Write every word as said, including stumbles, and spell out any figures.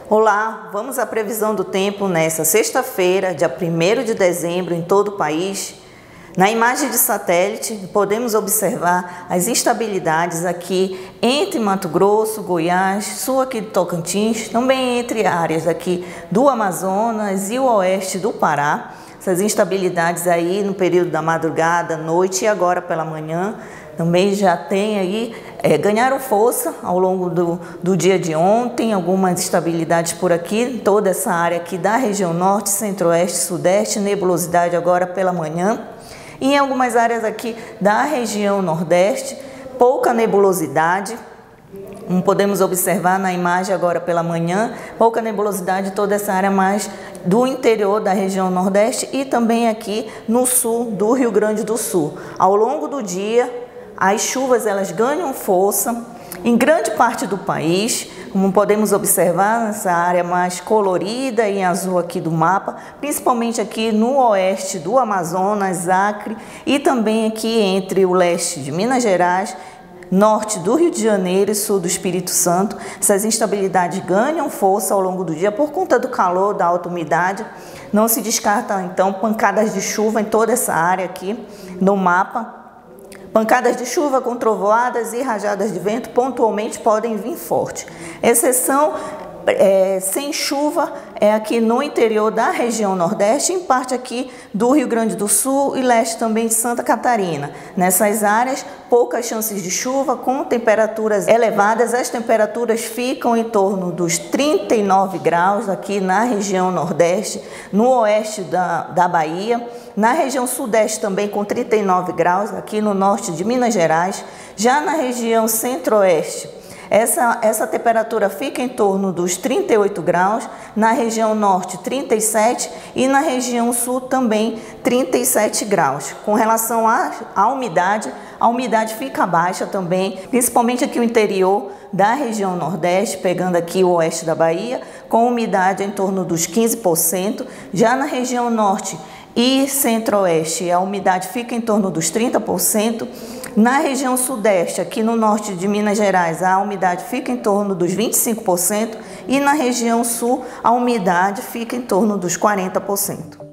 Olá, vamos à previsão do tempo nesta sexta-feira, dia primeiro de dezembro, em todo o país. Na imagem de satélite, podemos observar as instabilidades aqui entre Mato Grosso, Goiás, sul aqui do Tocantins, também entre áreas aqui do Amazonas e o oeste do Pará. Essas instabilidades aí no período da madrugada, noite e agora pela manhã, também já tem aí, é, ganharam força ao longo do, do dia de ontem, algumas instabilidades por aqui, toda essa área aqui da região norte, centro-oeste, sudeste, nebulosidade agora pela manhã. E em algumas áreas aqui da região nordeste, pouca nebulosidade. Como podemos observar na imagem agora pela manhã, pouca nebulosidade toda essa área mais do interior da região nordeste e também aqui no sul do Rio Grande do Sul. Ao longo do dia, as chuvas elas ganham força em grande parte do país, como podemos observar nessa área mais colorida em azul aqui do mapa, principalmente aqui no oeste do Amazonas, Acre e também aqui entre o leste de Minas Gerais, norte do Rio de Janeiro e sul do Espírito Santo. Essas instabilidades ganham força ao longo do dia por conta do calor, da alta umidade. Não se descarta então pancadas de chuva em toda essa área aqui no mapa. Pancadas de chuva com trovoadas e rajadas de vento pontualmente podem vir forte. Exceção é, sem chuva é aqui no interior da região nordeste, em parte aqui do Rio Grande do Sul e leste também de Santa Catarina. Nessas áreas, poucas chances de chuva, com temperaturas elevadas. As temperaturas ficam em torno dos trinta e nove graus aqui na região nordeste, no oeste da, da Bahia, na região sudeste também com trinta e nove graus, aqui no norte de Minas Gerais. Já na região centro-oeste, Essa, essa temperatura fica em torno dos trinta e oito graus, na região norte trinta e sete e na região sul também trinta e sete graus. Com relação à, à umidade, a umidade fica baixa também, principalmente aqui no interior da região nordeste, pegando aqui o oeste da Bahia, com umidade em torno dos quinze por cento. Já na região norte e centro-oeste, a umidade fica em torno dos trinta por cento. Na região sudeste, aqui no norte de Minas Gerais, a umidade fica em torno dos vinte e cinco por cento e na região sul, a umidade fica em torno dos quarenta por cento.